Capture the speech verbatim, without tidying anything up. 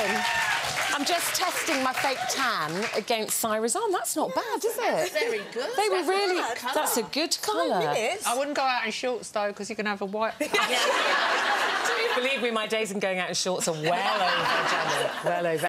doing? I'm just testing my fake tan against Saira's arm. That's not bad, is it? That's very good. They were that's really... A colour. That's a good colour. I wouldn't go out in shorts, though, because you can have a white... Believe me, my days in going out in shorts are well over, Jenny. Well over.